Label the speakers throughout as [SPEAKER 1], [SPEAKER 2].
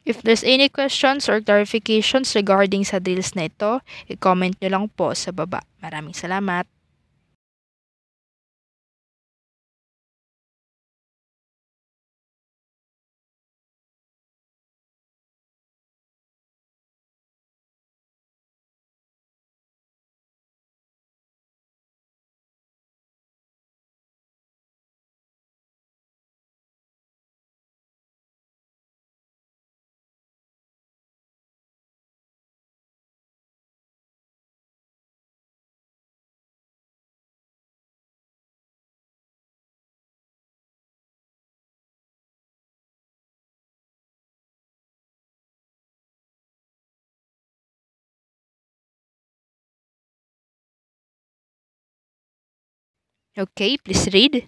[SPEAKER 1] If there's any questions or clarifications regarding sa drills na ito, i-comment nyo lang po sa baba. Maraming salamat! Okay, please read.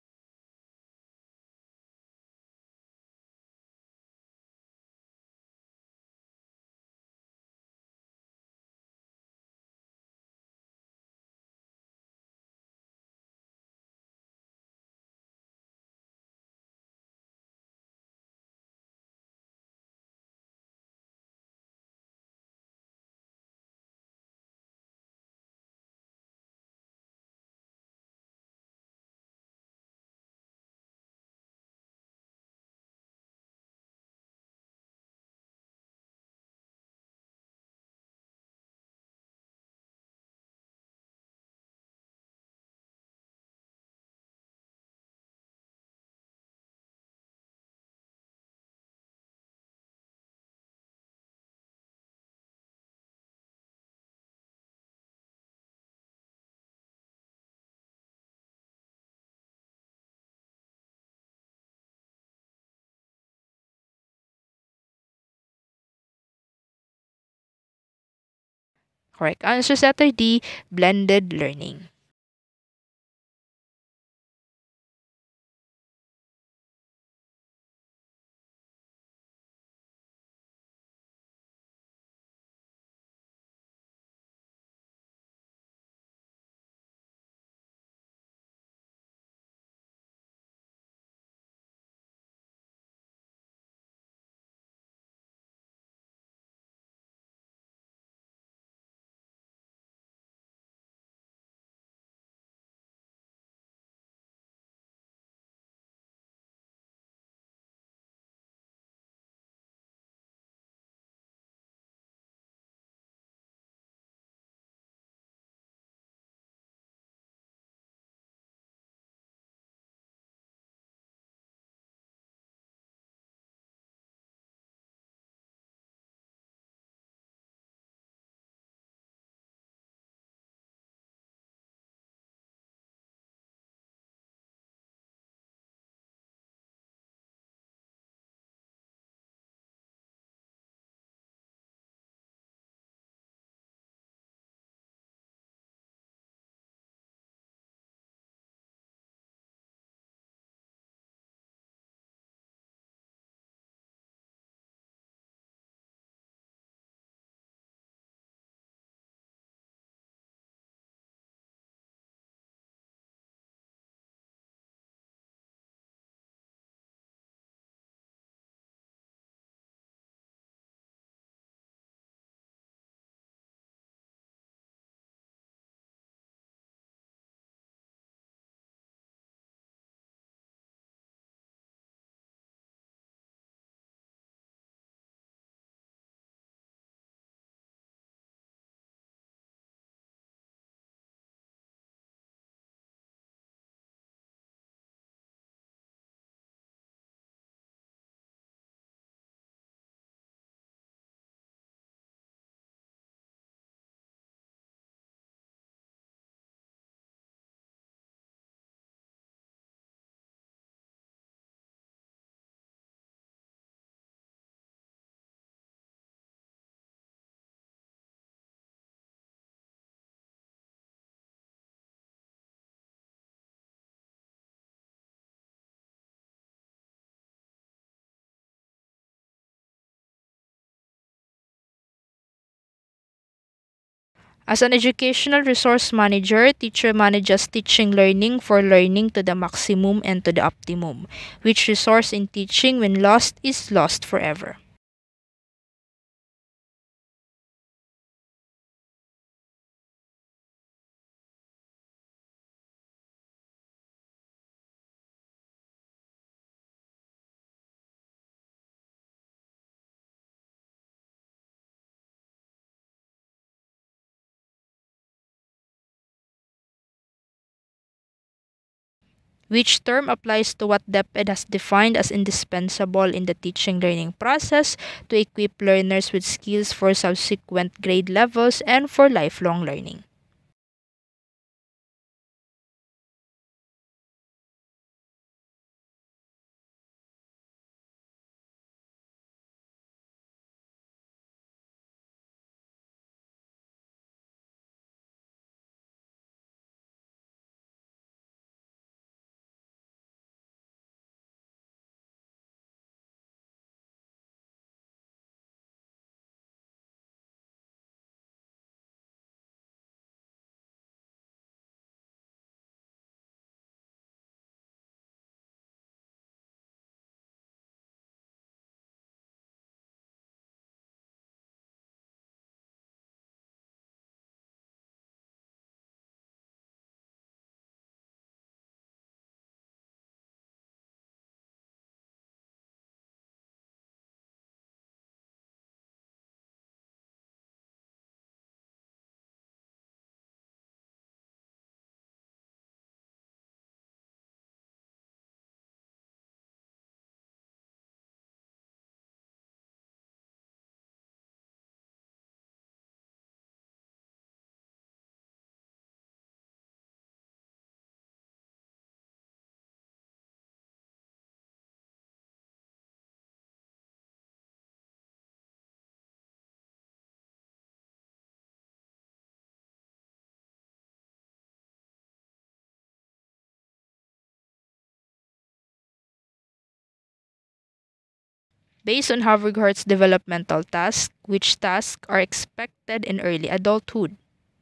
[SPEAKER 1] Correct answer sa letter D, blended learning. As an educational resource manager, teacher manages teaching learning for learning to the maximum and to the optimum, which resource in teaching when lost is lost forever. Which term applies to what DepEd has defined as indispensable in the teaching learning process to equip learners with skills for subsequent grade levels and for lifelong learning. Based on Havergard's developmental task, which tasks are expected in early adulthood?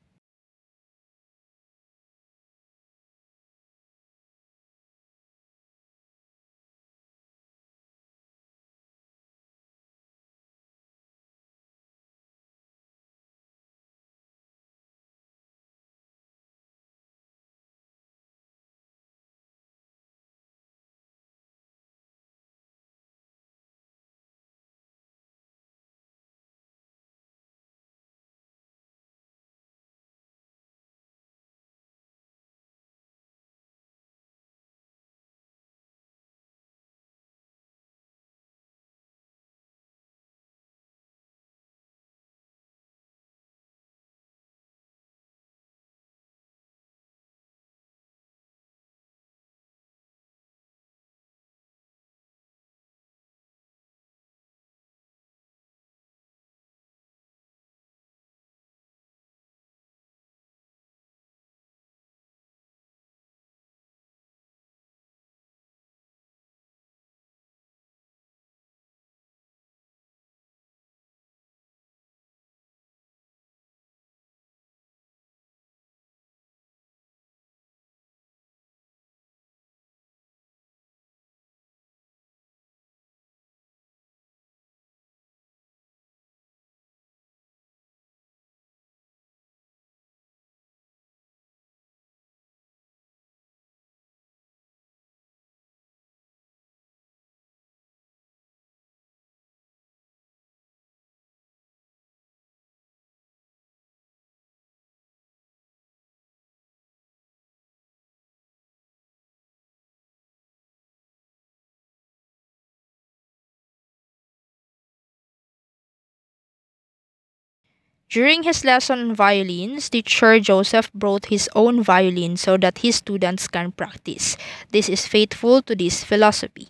[SPEAKER 1] During his lesson on violins, teacher Joseph brought his own violin so that his students can practice. This is faithful to this philosophy.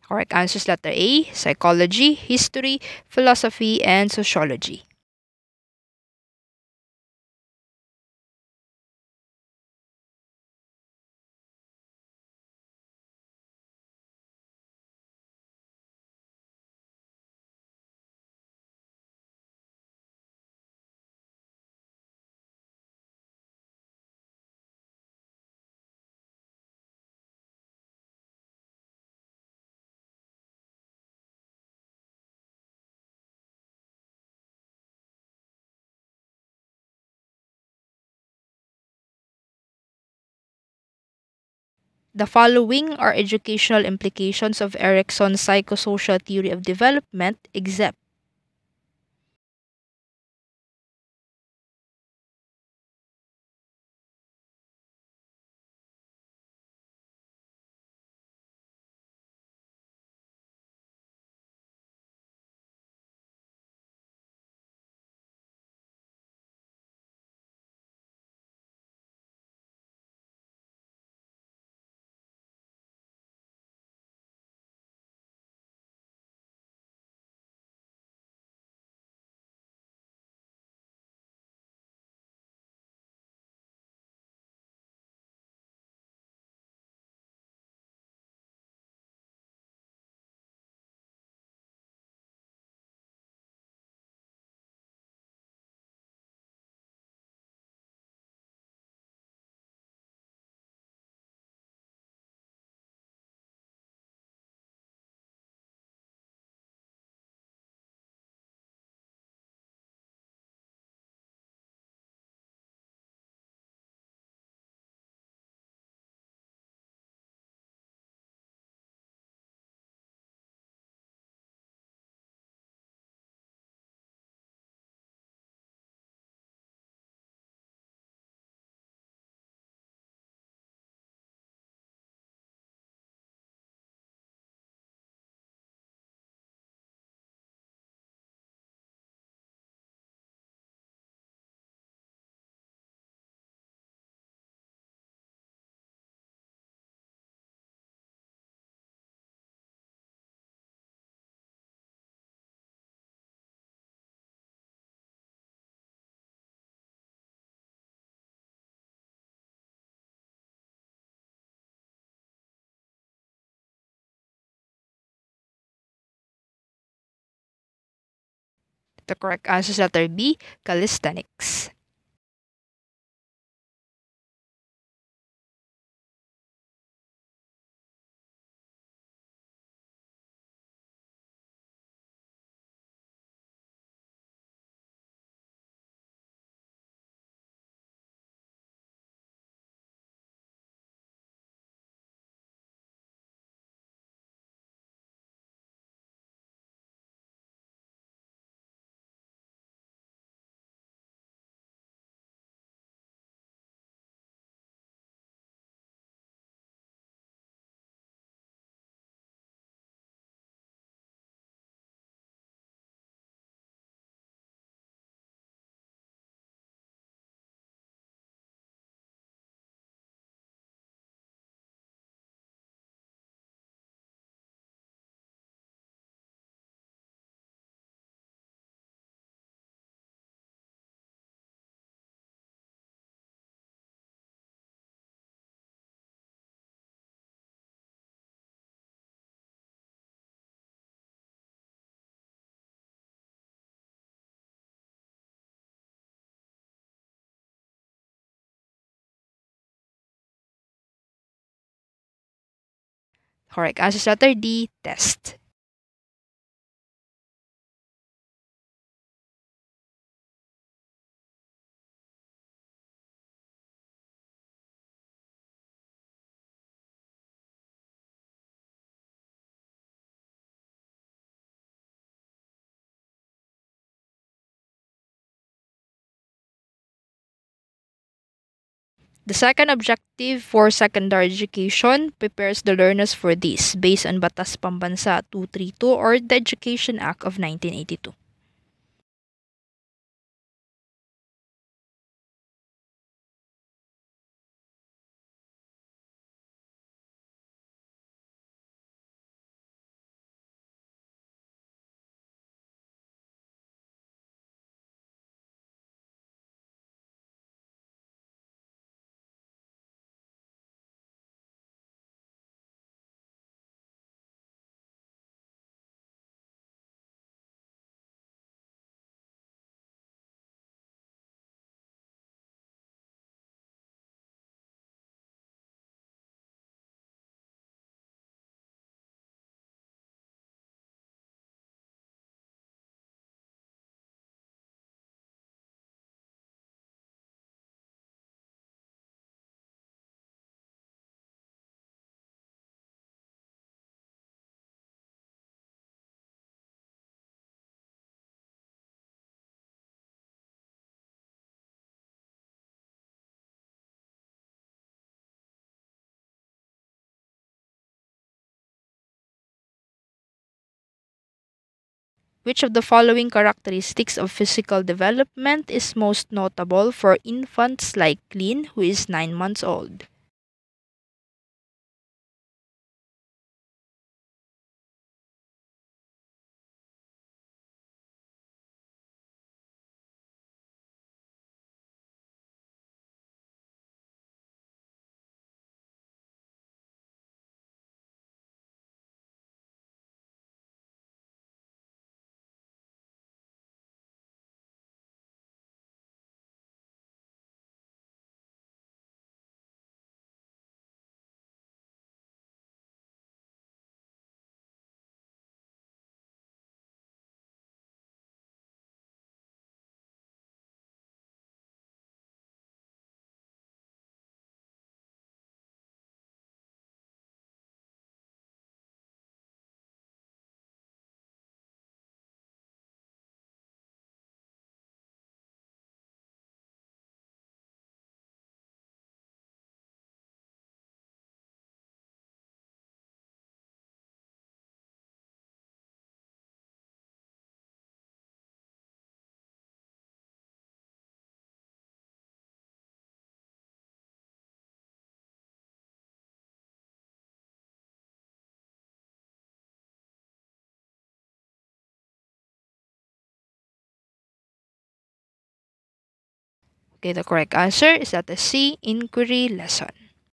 [SPEAKER 1] Correct answers letter A, psychology, history, philosophy, and sociology. The following are educational implications of Erickson's psychosocial theory of development, except the correct answer is letter B, calisthenics. Correct answer is letter D, test. The second objective for secondary education prepares the learners for this based on Batas Pambansa 232 or the Education Act of 1982. Which of the following characteristics of physical development is most notable for infants like Lynn, who is 9 months old? Okay, the correct answer is that the C, inquiry lesson.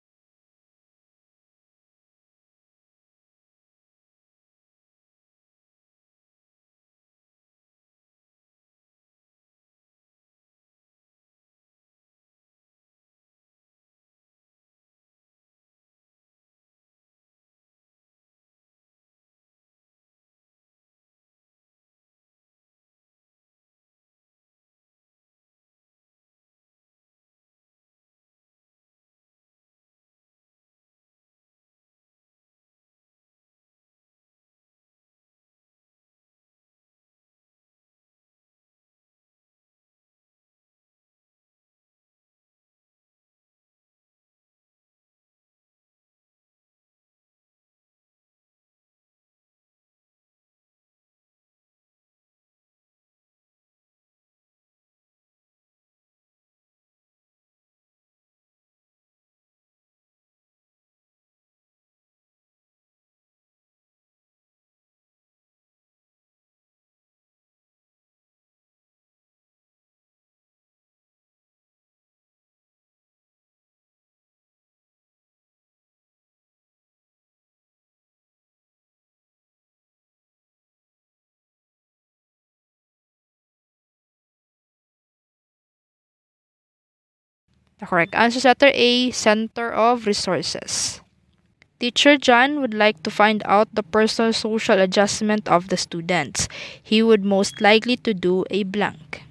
[SPEAKER 1] The correct answer is letter A, center of resources. Teacher John would like to find out the personal social adjustment of the students. He would most likely to do a blank.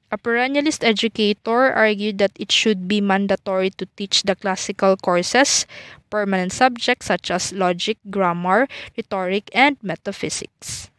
[SPEAKER 1] A perennialist educator argued that it should be mandatory to teach the classical courses, permanent subjects such as logic, grammar, rhetoric, and metaphysics.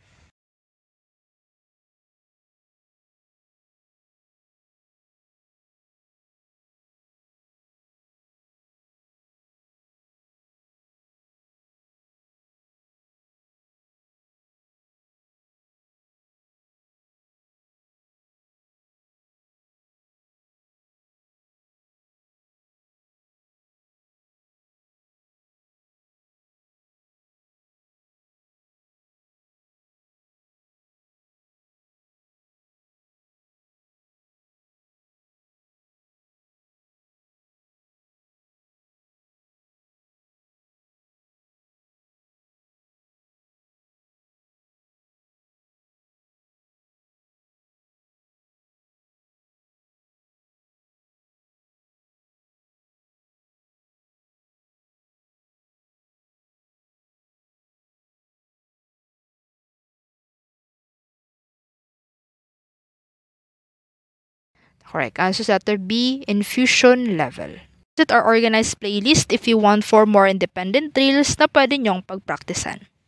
[SPEAKER 1] Correct. Answer is letter B, infusion level. Visit our organized playlist if you want for more independent drills na pwede nyong pagpraktisan.